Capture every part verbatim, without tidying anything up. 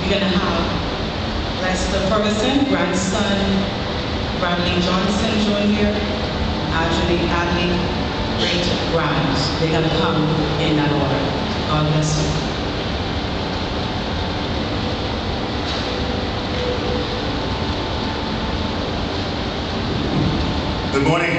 We're going to have Lester Ferguson, grandson, Bradley Johnson Junior, Adderley, Adderley, great grand. They're going to come in that order. God bless you. Good morning.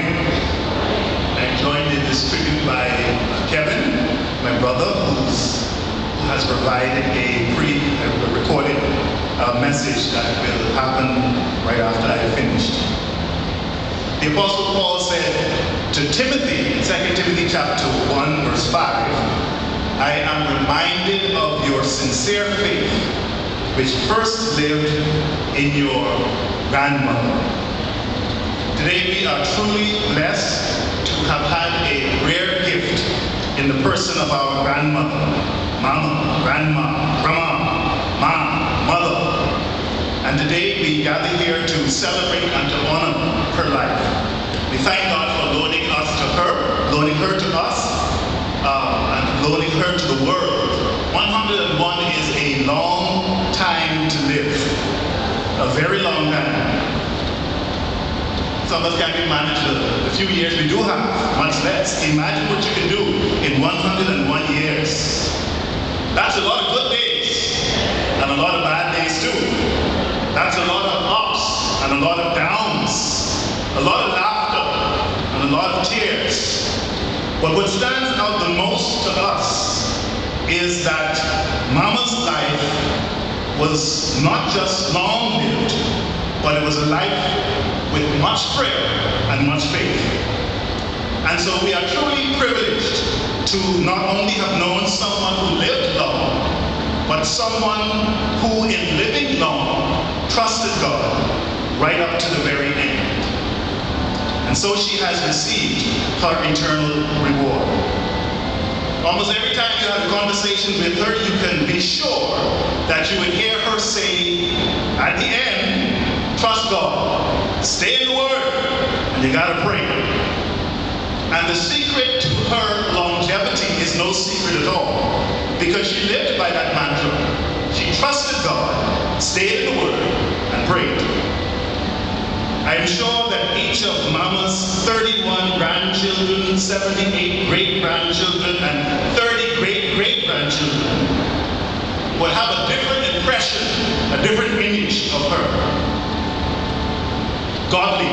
I'm joined in this tribute by Kevin, my brother, who's, who has provided a pre-recorded uh, message that will happen right after I have finished. The Apostle Paul said to Timothy in Second Timothy chapter one, verse five, I am reminded of your sincere faith, which first lived in your grandmother. Today we are truly blessed to have had a rare gift in the person of our grandmother, mama, grandma, grandma, mom, mother. And today we gather here to celebrate and to honor her life. We thank God for loaning us to her, loaning her to us, uh, and loaning her to the world. one hundred and one is a long time to live, a very long time. Some of us can't even manage the, the few years we do have, much less. Imagine what you can do in one hundred and one years. That's a lot of good days, and a lot of bad days too. That's a lot of ups and a lot of downs, a lot of laughter and a lot of tears. But what stands out the most to us is that Mama's life was not just long-lived, but it was a life with much prayer and much faith. And so we are truly privileged to not only have known someone who lived long, but someone who in living long trusted God right up to the very end. And so she has received her eternal reward. Almost every time you have a conversation with her, you can be sure that you would hear her say at the end, trust God, stay in the Word, and you gotta pray. And the secret to her longevity is no secret at all, because she lived by that mantra. She trusted God, stayed in the Word, and prayed. I am sure that each of Mama's thirty-one grandchildren, seventy-eight great-grandchildren, and thirty great-great-grandchildren will have a different impression, a different image of her. Godly,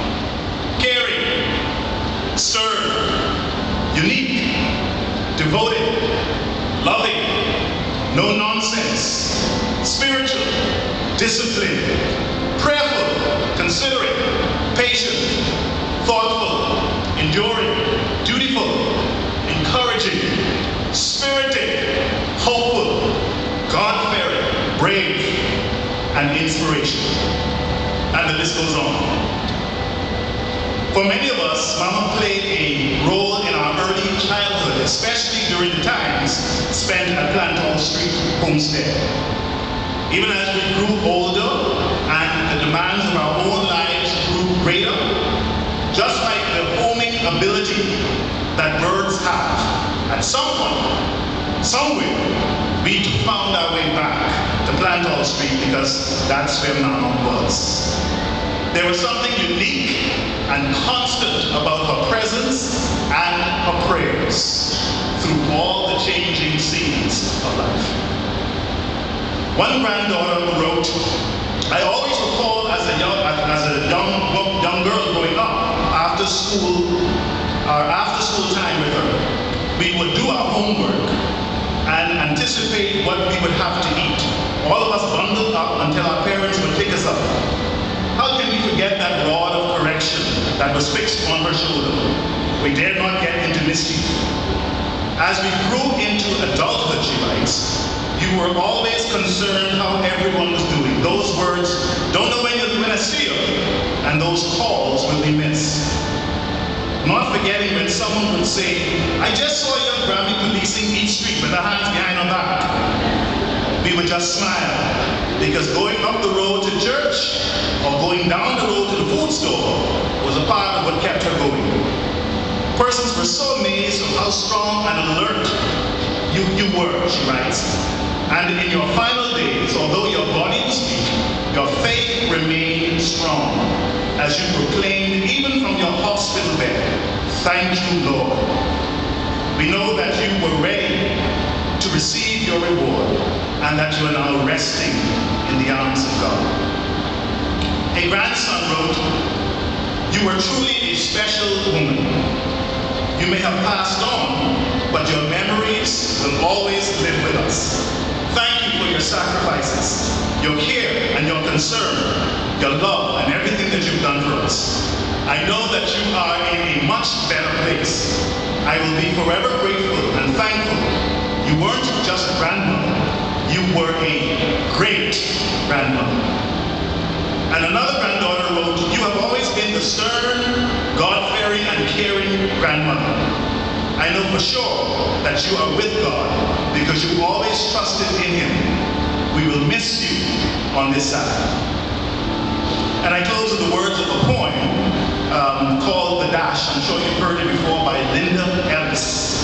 caring, stern, unique, devoted, loving, no nonsense, spiritual, disciplined, prayerful, considerate, patient, thoughtful, enduring, dutiful, encouraging, spirited, hopeful, God-fearing, brave, and inspirational. And the list goes on. For many of us, Mama played a role in our early childhood, especially during the times spent at Plantal Street Homestead. Even as we grew older and the demands of our own lives grew greater, just like the homing ability that birds have, at some point, somewhere, we too found our way back to Plantal Street because that's where Mama was. There was something unique and constant about her presence and her prayers through all the changing scenes of life. One granddaughter wrote, I always recall as a young, as a young, young girl growing up, after school, our after school time with her, we would do our homework and anticipate what we would have to eat. All of us bundled up until our parents would pick us up. How can we forget that rod of correction that was fixed on her shoulder? We dared not get into mischief. As we grew into adulthood, she writes, you were always concerned how everyone was doing. Those words, don't know when you're going to see you, and those calls will be missed. Not forgetting when someone would say, I just saw your Grammy policing each street with her hands behind her back. We would just smile, because going up the road to church or going down the road to the food store was a part of what kept her going. Persons were so amazed of how strong and alert you, you were, she writes. And in your final days, although your body was weak, your faith remained strong as you proclaimed even from your hospital bed, "Thank you, Lord." We know that you were ready to receive your reward and that you are now resting in the arms of God. A grandson wrote, "You were truly a special woman. You may have passed on, but your memories will always live with us. Thank you for your sacrifices, your care and your concern, your love and everything that you've done for us. I know that you are in a much better place. I will be forever grateful and thankful. You weren't just a grandmother, you were a great grandmother." And another granddaughter wrote, "You have always been the stern, God-fearing and caring grandmother. I know for sure that you are with God because you always trusted in Him. We will miss you on this side." And I close with the words of a poem um, called "The Dash." I'm sure you've heard it before, by Linda Ellis.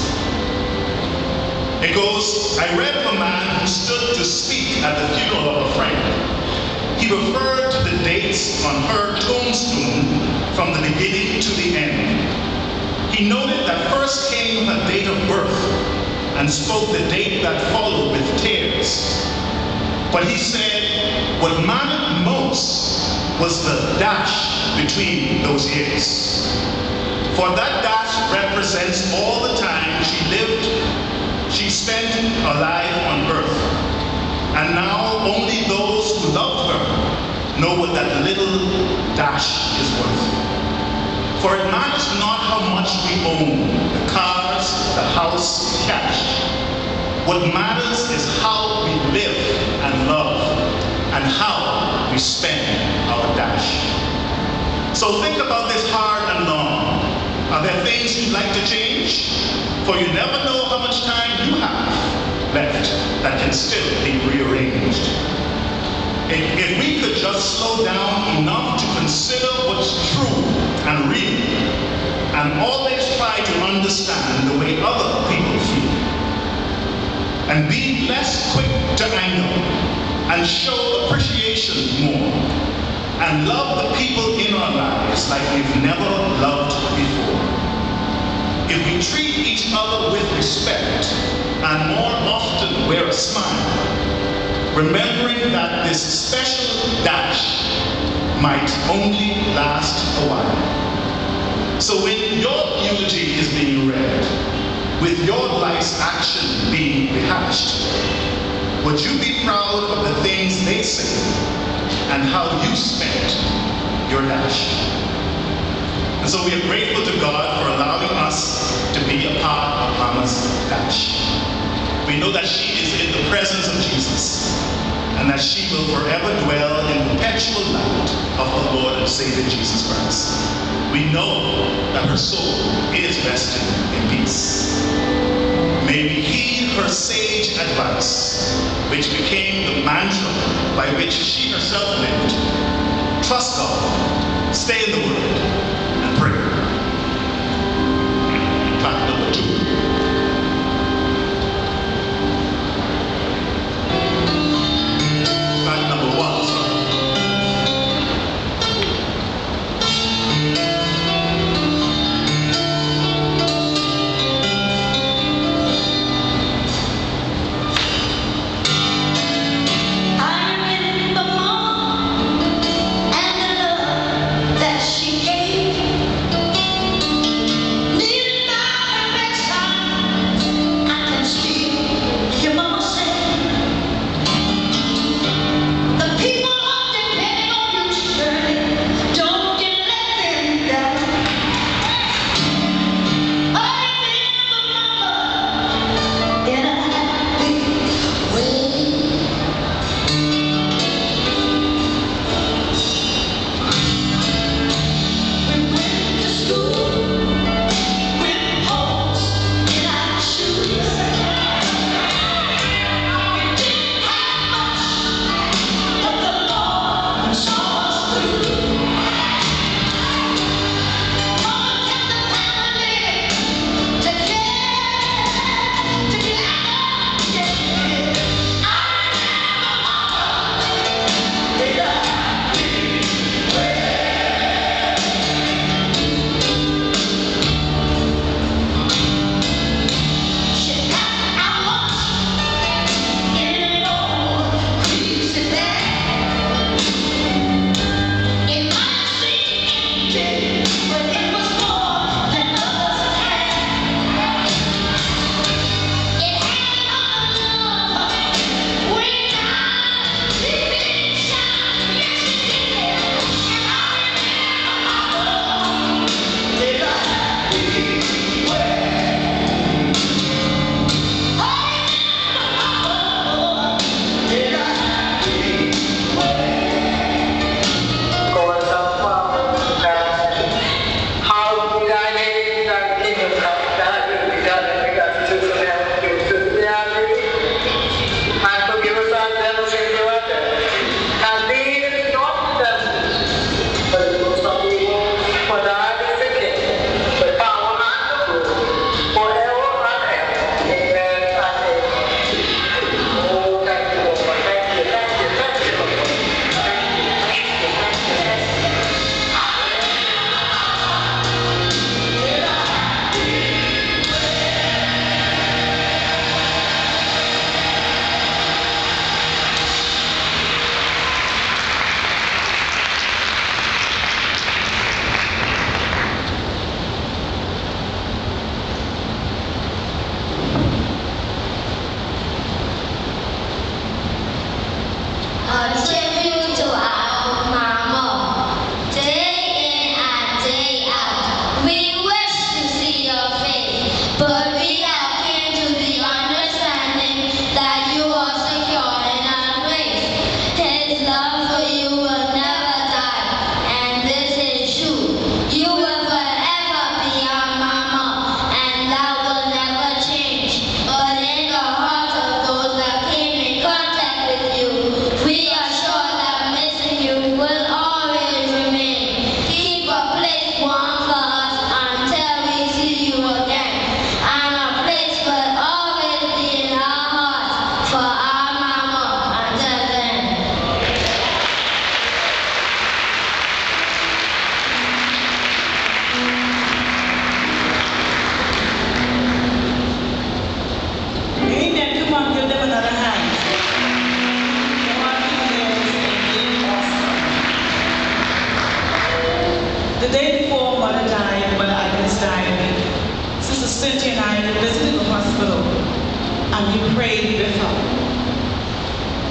It goes, "I read of a man who stood to speak at the funeral of a friend. He referred to the dates on her tombstone from the beginning to the end. He noted that first came her date of birth and spoke the date that followed with tears. But he said what mattered most was the dash between those years. For that dash represents all the time she lived, she spent her life on earth. And now only those who loved her know what that little dash is worth. For it matters not how much we own, the cars, the house, cash. What matters is how we live and love and how we spend our dash. So think about this hard and long. Are there things you'd like to change? For you never know how much time you have left that can still be rearranged. If, if we could just slow down enough to consider what's true and real, and always try to understand the way other people feel, and be less quick to anger, and show appreciation more, and love the people in our lives like we've never loved before. If we treat each other with respect, and more often wear a smile, remembering that this special dash might only last a while. So when your eulogy is being read, with your life's action being rehashed, would you be proud of the things they say and how you spent your dash? And so we are grateful to God for allowing us to be a part of Hanna's dash. We know that she is in the presence of Jesus, and that she will forever dwell in the perpetual light of our Lord and Savior Jesus Christ. We know that her soul is resting in peace. May we heed her sage advice, which became the mantra by which she herself lived. Trust God, stay in the Word, and pray. Fact number two. She gave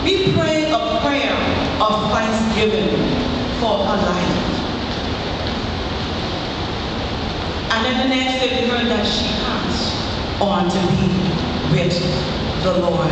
we prayed a prayer of thanksgiving for her life. And then the next day we heard that she passed on to be with the Lord.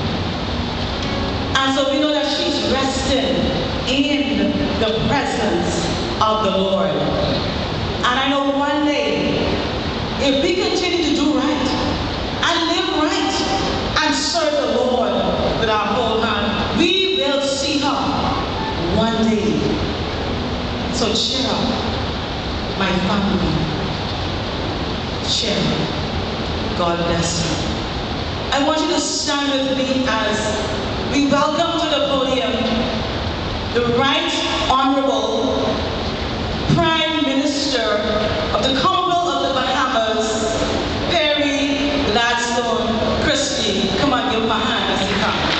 And so we know that she's resting in the presence of the Lord. And I know one day, if we continue to do right and live right and serve the Lord with our whole heart, we will see her one day. So cheer up, my family. Cheer up. God bless you. I want you to stand with me as we welcome to the podium the Right Honorable Prime Minister of the Commonwealth of the Bahamas, Perry Gladstone Christie. Come on, give him a hand as he comes.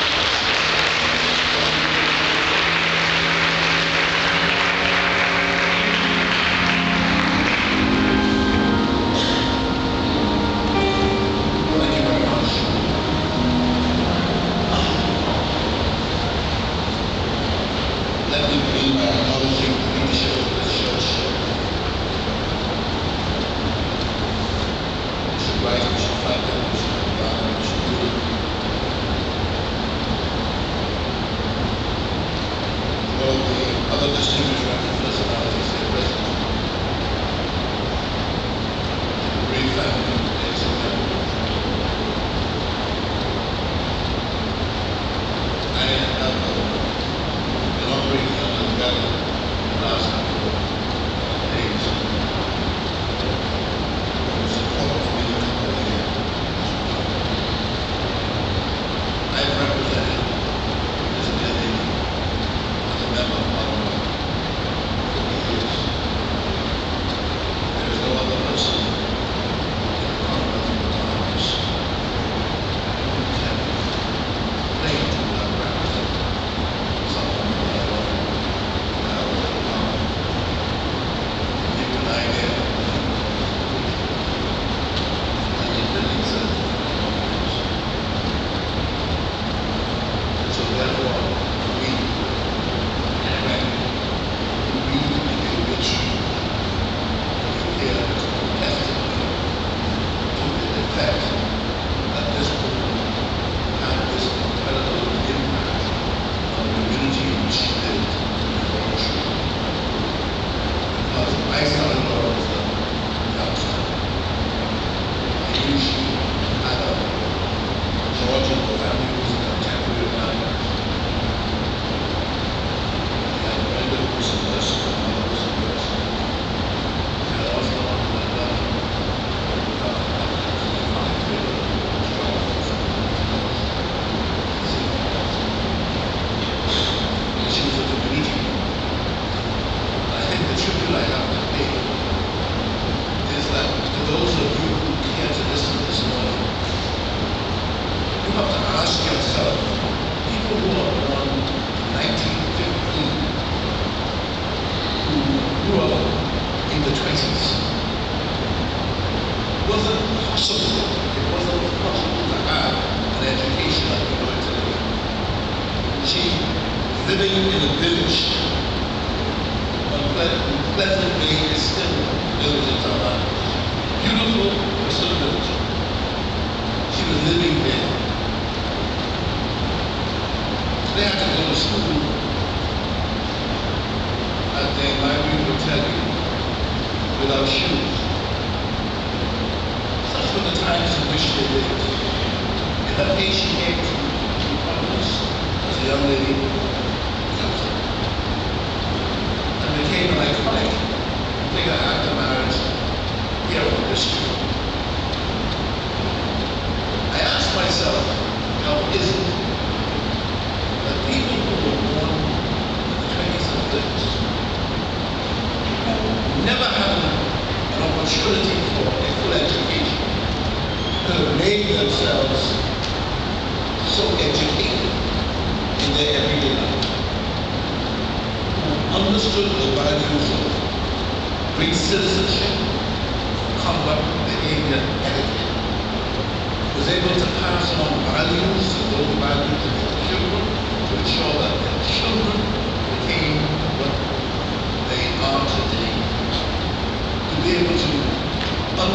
Was able to pass on values, and those values to their children,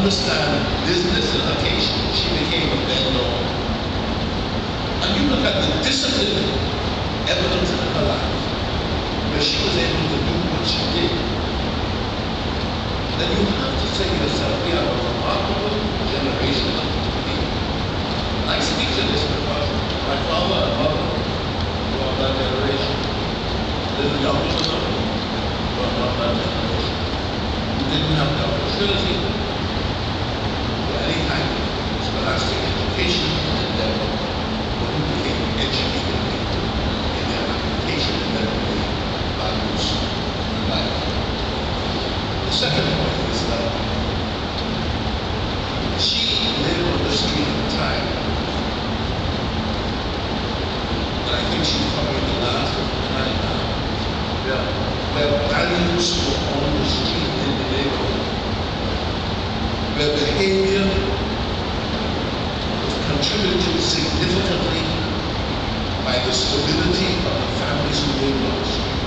understand business and occasion, she became a vendor. And you look at the discipline evidence in her life, where she was able to do what she did. Then you have to say to yourself, we are a remarkable generation of people. I speak to this because my father and mother were of that generation. Little younger than us, but not that generation. We didn't have the opportunity for any kind of scholastic education and then when we became educated people in their application and then we values in life. The second point is that she lived on the street at the time, and I think she's probably the last of the time now, yeah, where values were on the street in the neighborhood, where behavior was contributed significantly by the stability of the families who lived on the street,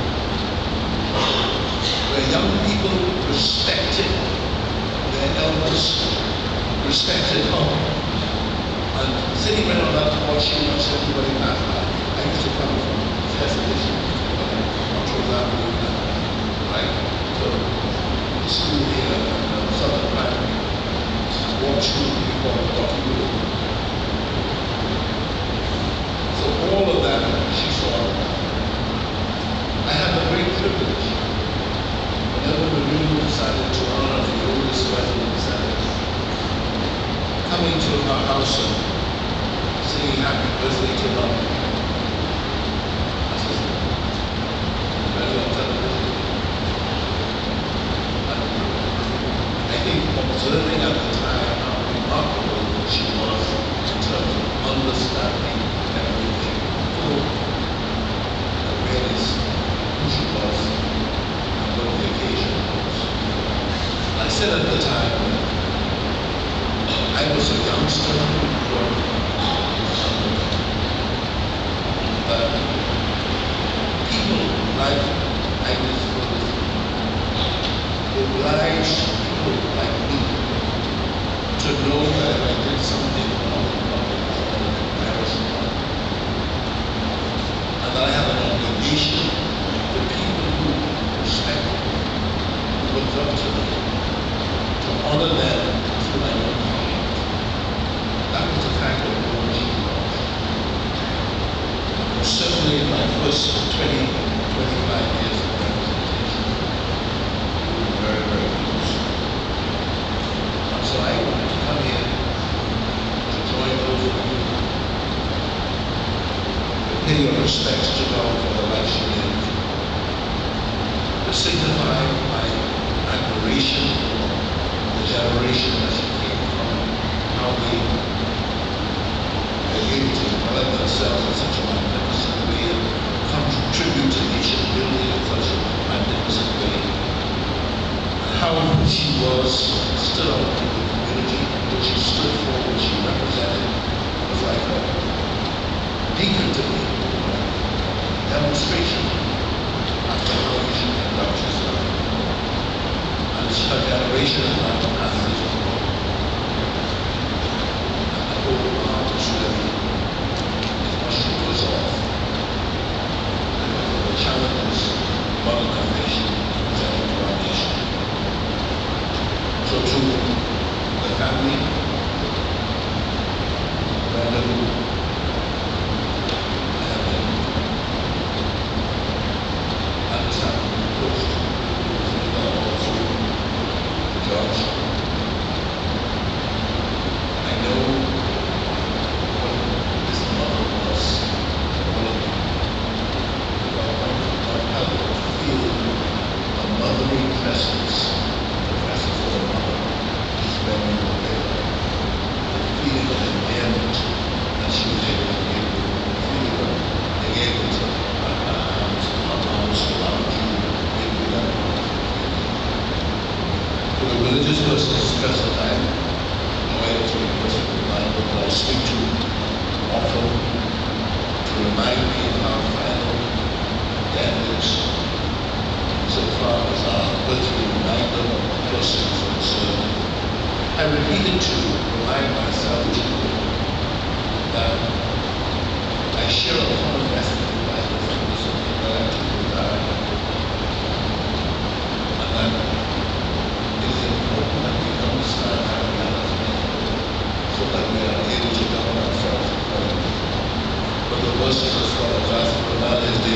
where young people respected their elders, respected home, and sitting right on that porch, she watched everybody pass by. I used to come from Destination, Control Avenue, right? So, the school here, uh, Southern Primary, walk through before the document. So all of that, she saw. I had a great privilege. Whenever the new decided to honor the oldest resident descendants, coming to her house and singing happy birthday to her. That's just very on television. I think observing at the time how remarkable she was in terms of understanding everything, full awareness who she was and what the occasion was. I said at the time, I was a youngster who grew up but people like Agnes Ferguson obliged people like me to know that if I did something wrong in public, I would embarrass them. And that I have an obligation to people who respect me, who look up to me, to honor them through my own conduct. That was the kind of woman she was. Certainly in my first twenty, twenty-five years of representation, we were very, very close. And so I wanted to come here to join those of you to pay your respects to God for the life she lived, to signify my admiration for the generation that she came from, how they were able to develop themselves in such a magnificent way and contribute to nation building in such a magnificent way. And how she was stood up in the community, what she stood for, what she represented, was like a beacon to me, a demonstration after how you should conduct yourself. And it's her generation and now passes on. And the whole world is really she goes off. And the challenges modernization presenting to our nation. So to the family, Brandon, I have been understanding close to also George,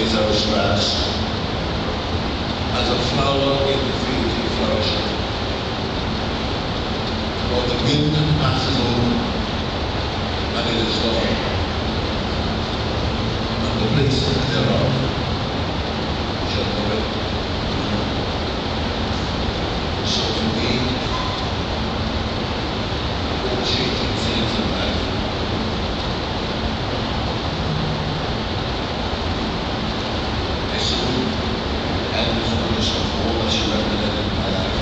days I was grass. As a flower in the field he flourished. For the wind passes over, and it is gone, and the place thereof shall know it. So to me, all changing things in life. I salute Agnes Ferguson for all that she represented in my life.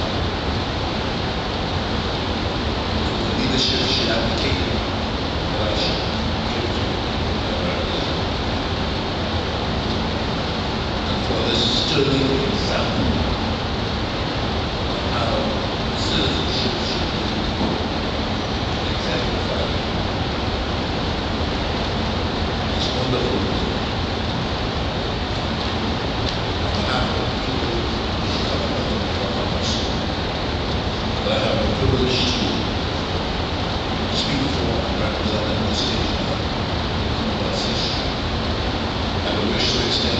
The leadership she advocated that I should give to America. And for this sterling example of how citizenship should be exemplified. It's wonderful. But I have the privilege to speak for and represent in this station of conversation. I would wish to extend